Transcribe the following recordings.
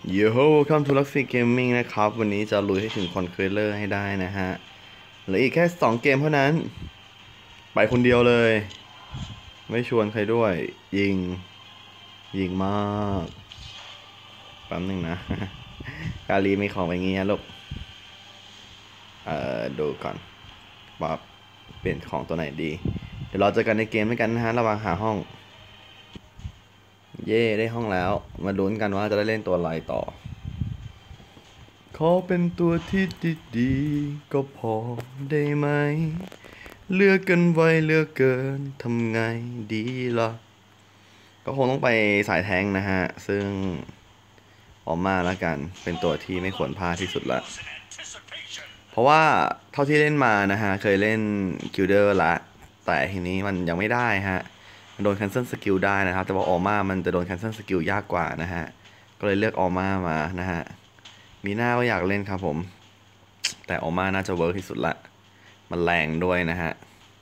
โย่welcome to Luxy Gaming นะครับวันนี้จะลุยให้ถึงคอนเควสเลอร์ให้ได้นะฮะเหลืออีกแค่2เกมเท่านั้นไปคนเดียวเลยไม่ชวนใครด้วยยิงมากแป๊บนึงนะ กาลีมีของไปงี้นะลูกดูก่อนว่าเปลี่ยนของตัวไหนดีเดี๋ยวเราเจอกันในเกมด้วยกันนะฮะระหว่างหาห้องเย่ได้ห้องแล้วมาลุ้นกันว่าจะได้เล่นตัวอะไรต่อขอเป็นตัวที่ดีๆก็พอได้ไหมเลือกกันไว้เลือกเกินทำไงดีล่ะก็คงต้องไปสายแทงนะฮะซึ่งออกมาแล้วกันเป็นตัวที่ไม่ควรพลาดที่สุดละเพราะว่าเท่าที่เล่นมานะฮะเคยเล่นกิลเดอร์ละแต่ทีนี้มันยังไม่ได้ฮะมันโดน cancel skill ได้นะครับแต่ว่าออมามันจะโดน cancel skill ยากกว่านะฮะก็เลยเลือกออมานะฮะมีหน้าก็อยากเล่นครับผมแต่ออมาน่าจะเวิร์กที่สุดละมันแรงด้วยนะฮะ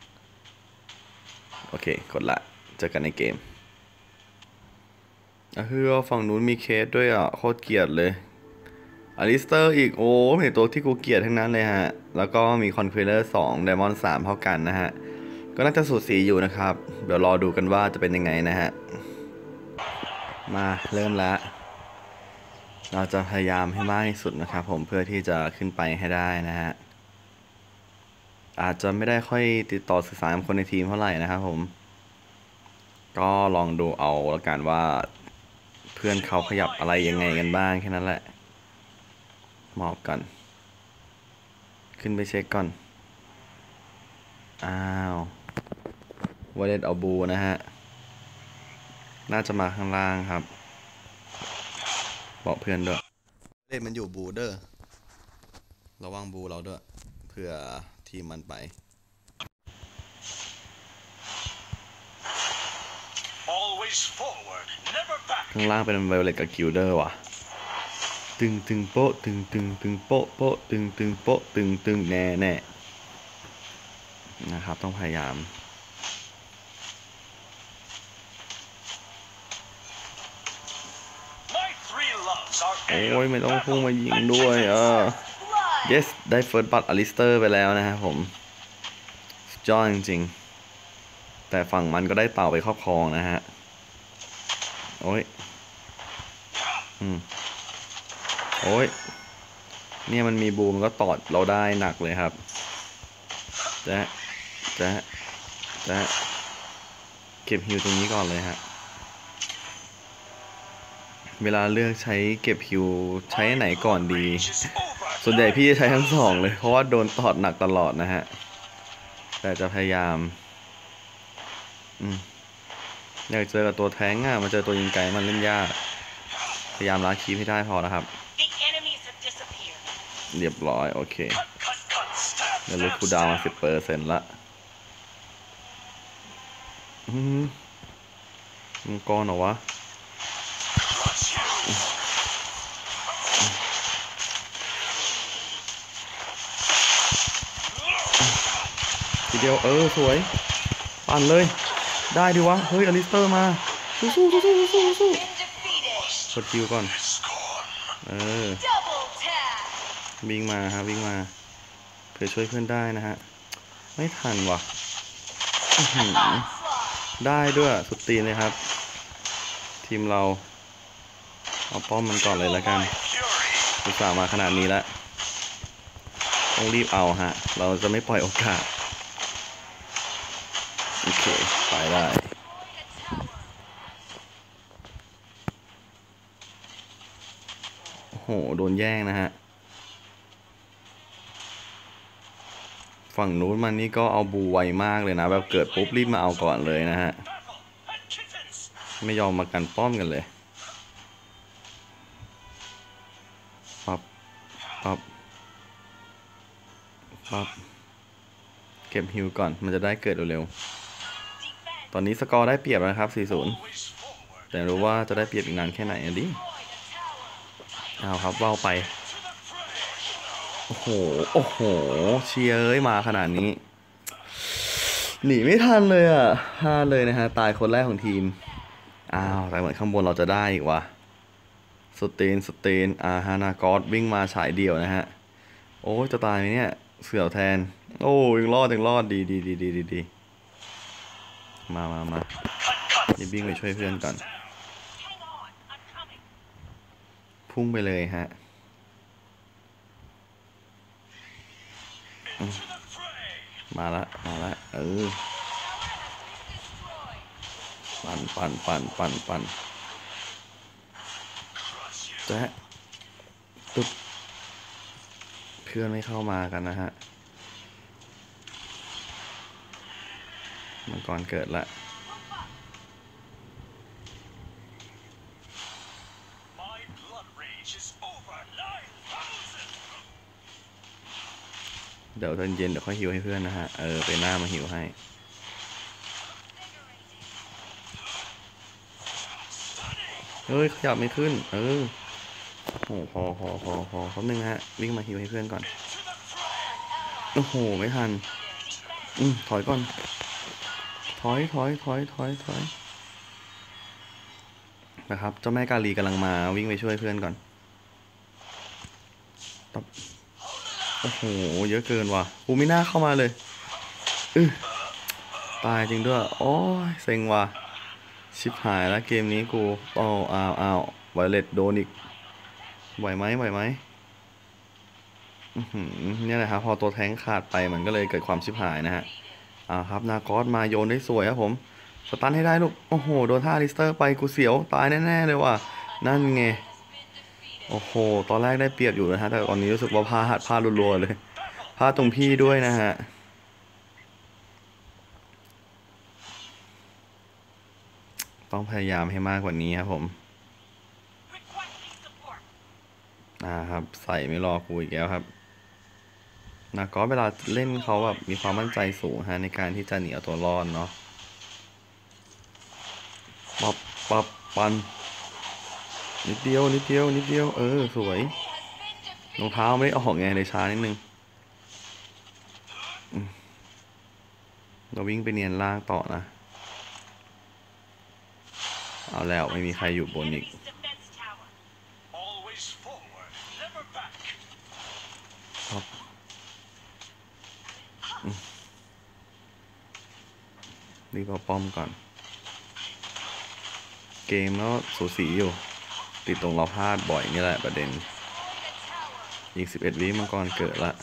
โอเคกดละเจอกันในเกมฝั่งนู้นมีเคสด้วยอ่ะโคตรเกลียดเลยอลิสเตอร์อีกโอ้เห็นตัวที่กูเกลียดทั้งนั้นเลยฮะแล้วก็มีคอนเควสเลอร์2ไดมอนด์3เท่ากันนะฮะก็น่าจะสูสีอยู่นะครับเดี๋ยวรอดูกันว่าจะเป็นยังไงนะฮะมาเริ่มละเราจะพยายามให้มากที่สุดนะครับผมเพื่อที่จะขึ้นไปให้ได้นะฮะอาจจะไม่ได้ค่อยติดต่อสื่อสารกับคนในทีมเท่าไหร่นะครับผมก็ลองดูเอาละกันว่าเพื่อนเขาขยับอะไรยังไงกันบ้างแค่นั้นแหละหมอบก่อนขึ้นไปเช็คก่อนอ้าววอลเลตเอาบูนะฮะน่าจะมาข้างล่างครับบอกเพื่อนด้วยเล่นมันอยู่บูเดอร์ระวังบูเราด้วยเผื่อทีมมันไปข้างล่างเป็นไวโอเลตกับกิลเดอร์ว่ะตึงโป๊ะตึงโป๊ะโป๊ะตึงโป๊ะตึงแน่นะครับต้องพยายามโอ้ยไม่ต้องพุ่งมายิงด้วยyes ได้เฟิร์สบัตอลิสเตอร์ไปแล้วนะครับผมสุดยอดจริงๆแต่ฝั่งมันก็ได้เต่าไปครอบครองนะฮะโอ้ยโอ้ยเนี่ยมันมีบูมก็ตอดเราได้หนักเลยครับจะเก็บฮิวตรงนี้ก่อนเลยฮะเวลาเลือกใช้เก็บฮิวใช้ไหนก่อนดีส่วนใหญ่พี่จะใช้ทั้งสองเลยเพราะว่าโดนตอดหนักตลอดนะฮะแต่จะพยายามอยากเจอกับตัวแท้งมาเจอตัวยิงไกลมันเล่นยากพยายามล้างคีบให้ได้พอนะครับเรียบร้อยโอเคเดี๋ยวลดคูลดาวน์มา10%ละมังกรเหรอวะทีเดียวสวยปั่นเลยได้ดิวะเฮ้ยอลิสเตอร์มาสู้กดคิวก่อนวิ่งมาฮะวิ่งมาเพื่อช่วยเพื่อนได้นะฮะไม่ทันว่ะได้ด้วยสุดตีนเลยครับทีมเราเอาป้อมมันก่อนเลยแล้วกันอุตส่าห์มาขนาดนี้แล้วต้องรีบเอาฮะเราจะไม่ปล่อยโอกาสโอเคไปได้โอ้โหโดนแย่งนะฮะฝั่งนู้นมันนี่ก็เอาบูไวมากเลยนะแบบเกิดปุ๊บรีบมาเอาก่อนเลยนะฮะไม่ยอมมากันป้อมกันเลยปั๊บเก็บฮิวก่อนมันจะได้เกิดเร็วๆตอนนี้สกอร์ได้เปรียบนะครับ4-0แต่รู้ว่าจะได้เปรียบอีกนานแค่ไหนดิเอาครับว่าวไปโอ้โหเชียร์มาขนาดนี้หนีไม่ทันเลยพลาดเลยนะฮะตายคนแรกของทีมแต่เหมือนข้างบนเราจะได้อีกว่ะสเตนฮานากอสวิ่งมาฉายเดี่ยวนะฮะโอ้จะตายไหมเนี่ยเสี่ยวแทนโอ้ยังรอดดีมานี่วิ่งไปช่วยเพื่อนก่อนพุ่งไปเลยฮะมาละปั่นแจ๊ะตุ๊บเพื่อนไม่เข้ามากันนะฮะมังกรเกิดละเดี๋ยวตอนเย็นเดี๋ยวค่อยหิวให้เพื่อนนะฮะไปหน้ามาหิวให้เฮ้ยขยับไม่ขึ้นโอ้พอแป๊บนึงฮะวิ่งมาหิวให้เพื่อนก่อนโอ้โหไม่ทันถอยก่อนถอยนะครับเจ้าแม่กาลีกำลังมาวิ่งไปช่วยเพื่อนก่อนโอ้โหเยอะเกินว่ะกูไม่น่าเข้ามาเลยตายจริงด้วยโอ้ยเซ็งว่ะชิบหายแล้วเกมนี้กูอ้าวไวเลตโดนอีกไหวไหมเนี่ยแหละครับพอตัวแท้งขาดไปมันก็เลยเกิดความชิบหายนะฮะครับนากอสมาโยนได้สวยครับผมสตันให้ได้ลูกโอ้โหโดนท่าลิสเตอร์ไปกูเสียวตายแน่ๆเลยว่ะนั่นไงโอ้โหตอนแรกได้เปรียบอยู่นะฮะแต่ตอนนี้รู้สึกว่าพลาดรัวๆเลยพลาดตรงพี่ด้วยนะฮะต้องพยายามให้มากกว่านี้ครับผมครับใส่ไม่รอกูอีกแล้วครับนากอสเวลาเล่นเขาแบบมีความมั่นใจสูงฮะในการที่จะหนีเอาตัวรอดเนาะปับปันนิดเดียวสวยรองเท้าไม่ได้ออกไงเลยช้านิดนึงเราวิ่งไปเนียนล่างต่อนะเอาแล้วไม่มีใครอยู่บนอีกครับรีบเอาป้อมก่อนเกมแล้วสูสีอยู่ติดตรงเราพลาดบ่อยนี่แหละประเด็นอีก11 วิมังกรเกิดละ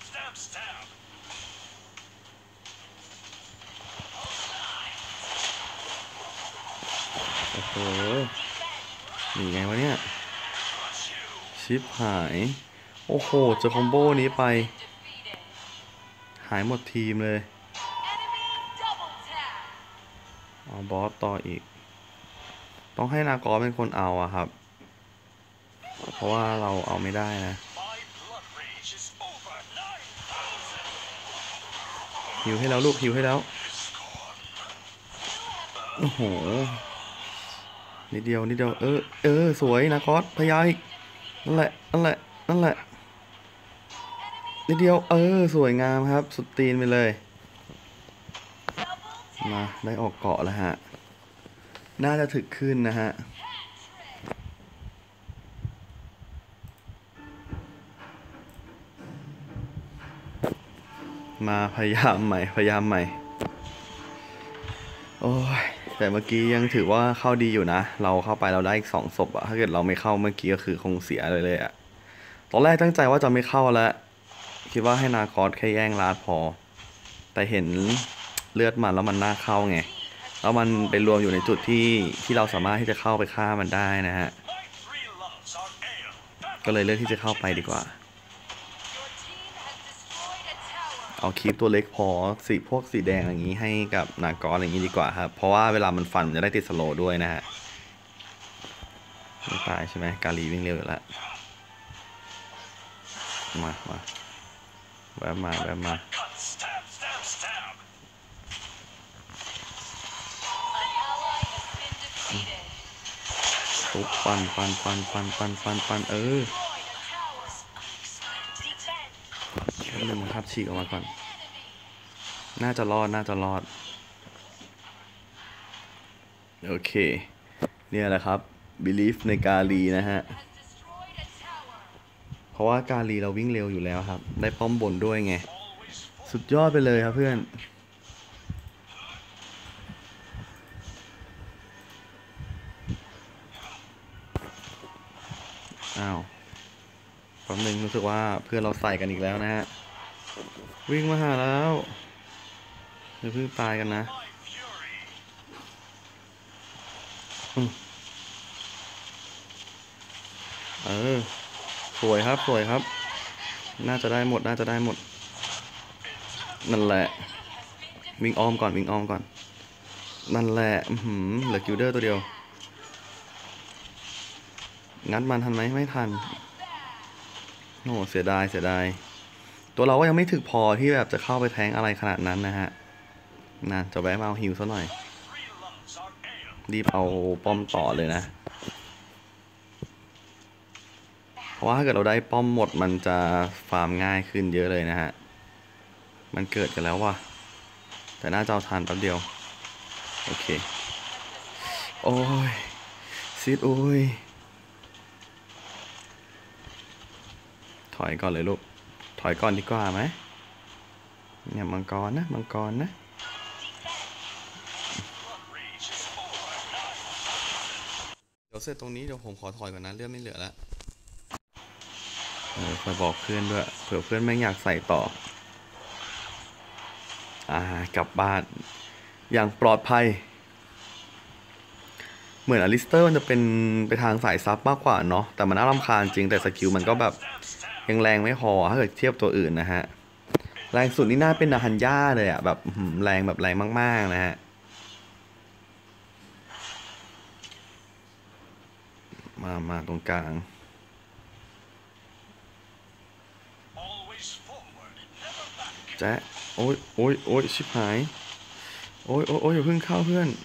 โอ้โหนี่ไงวะเนี่ยชิปหายโอ้โหเจอคอมโบนี้ไปหายหมดทีมเลยบอสต่ออีกต้องให้นากอเป็นคนเอาอะครับเพราะว่าเราเอาไม่ได้นะหิวให้แล้วลูกหิวให้แล้วโอ้โหนิดเดียวสวยนากอพยายนั่นแหละนิดเดียวสวยงามครับสุดตีนไปเลยมาได้ออกเกาะแล้วฮะน่าจะถึกขึ้นนะฮะมาพยายามใหม่โอ้ยแต่เมื่อกี้ยังถือว่าเข้าดีอยู่นะเราเข้าไปเราได้อีก2 ศพอะถ้าเกิดเราไม่เข้าเมื่อกี้ก็คือคงเสียเลยอะตอนแรกตั้งใจว่าจะไม่เข้าแล้วคิดว่าให้นาคอสแค่แย่งลาดพอแต่เห็นเลือดมันแล้วมันน่าเข้าไงแล้วมันไปรวมอยู่ในจุดที่เราสามารถที่จะเข้าไปฆ่ามันได้นะฮะก็เลยเลือกที่จะเข้าไปดีกว่าเอาคลิปตัวเล็กพอพวกสีแดงอย่างนี้ให้กับนากอสอย่างนี้ดีกว่าครับเพราะว่าเวลามันฟันจะได้ติดสโลด้วยนะฮะไม่ตายใช่ไหมกาลีวิ่งเร็วอยู่แล้วมาแวบมาทุบปันหนึ่งครับฉีกออกมาก่อนน่าจะรอดโอเคเนี่ยแหละครับ believe ในกาลีนะฮะเพราะว่ากาลีเราวิ่งเร็วอยู่แล้วครับได้ป้อมบนด้วยไงสุดยอดไปเลยครับเพื่อนอ้าวแป๊บนึงรู้สึกว่าเพื่อนเราใส่กันอีกแล้วนะฮะวิ่งมาหาแล้วอย่าเพิ่งตายกันนะสวยครับสวยครับน่าจะได้หมดน่าจะได้หมดนั่นแหละวิ่งอ้อมก่อนวิ่งอ้อมก่อนนั่นแหละเหลือกิลเดอร์ตัวเดียวงัดมันทันไหมไม่ทันโอ้เสียดายเสียดายตัวเราก็ยังไม่ถึกพอที่แบบจะเข้าไปแทงอะไรขนาดนั้นนะฮะน่าจะแวะมาเอาฮิวซะหน่อยรีบเอาป้อมต่อเลยนะเพราะว่าถ้าเกิดเราได้ป้อมหมดมันจะฟาร์มง่ายขึ้นเยอะเลยนะฮะมันเกิดกันแล้วว่ะแต่น่าจะเอาทันแป๊บเดียวโอเคโอ้ยซิดโอ้ยถอยก่อนเลยลูกถอยก่อนดีกว่าไหมเนี่ยมังกรนะมังกรนะเดี๋ยวเสร็จตรงนี้เดี๋ยวผมขอถอยก่อนนะเลือดไม่เหลือแล้วคอยบอกเพื่อนด้วยเผื่อเพื่อนไม่อยากใส่ต่อกลับบ้านอย่างปลอดภัยเหมือนอลิสเตอร์มันจะเป็นไปทางสายซับมากกว่าเนาะแต่มันน่ารำคาญจริงแต่สกิลมันก็แบบยังแรงไม่พอถ้าเกิดเทียบตัวอื่นนะฮะแรงสุดนี่น่าเป็นนาฮันย่าเลยอะแบบแรงแบบแรงมากๆนะฮะมาตรงกลางแจ๊ะโอ้ยโอ้ยโอ้ยชิบหายโอ้ยโอ้ยโอ้ยอย่าเพิ่งเข้าเพื่อน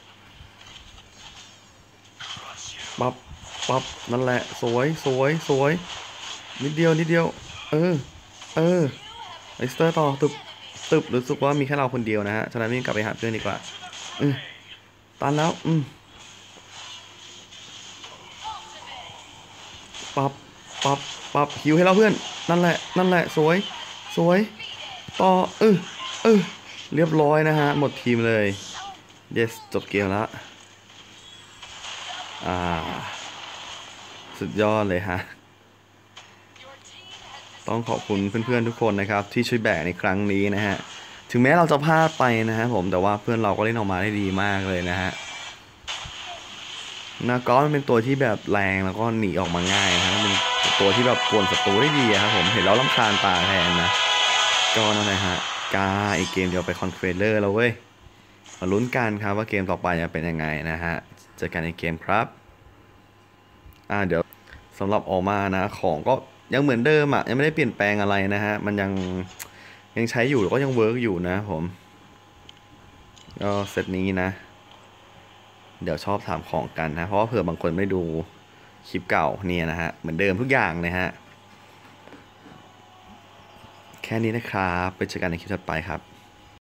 ปั๊บปั๊บนั่นแหละสวยสวยสวยนิดเดียวนิดเดียวไอสเตอร์ต่อตึบรู้สึกว่ามีแค่เราคนเดียวนะฮะฉะนั้นวิ่งกลับไปหาเพื่อนดีกว่าตันแล้วปั๊บปั๊บปั๊บฮิวให้เราเพื่อนนั่นแหละนั่นแหละสวยสวยต่อเรียบร้อยนะฮะหมดทีมเลย yes จบเกมแล้วสุดยอดเลยฮะต้องขอบคุณเพื่อนๆทุกคนนะครับที่ช่วยแบกในครั้งนี้นะฮะถึงแม้เราจะพลาดไปนะฮะผมแต่ว่าเพื่อนเราก็เล่นออกมาได้ดีมากเลยนะฮะนาก้อนเป็นตัวที่แบบแรงแล้วก็หนีออกมาง่ายนะเป็นตัวที่แบบกวนศัตรูได้ดีครับผมเห็นแล้วรำคาญตาแทนนะก็นั่นแหละฮะอีกเกมเดียวไปคอนเฟเดอร์แล้วเว้ยมาลุ้นกันครับว่าเกมต่อไปจะเป็นยังไงนะฮะเจอกันในเกมครับเดี๋ยวสำหรับออกมานะของก็ยังเหมือนเดิมยังไม่ได้เปลี่ยนแปลงอะไรนะฮะมันยังใช้อยู่ก็ยังเวิร์กอยู่นะผมก็เซตนี้นะเดี๋ยวชอบถามของกันนะเพราะว่าเผื่อบางคนไม่ดูคลิปเก่าเนี่ยนะฮะเหมือนเดิมทุกอย่างเลยฮะแค่นี้นะครับไปเจอกันในคลิปถัดไปครับ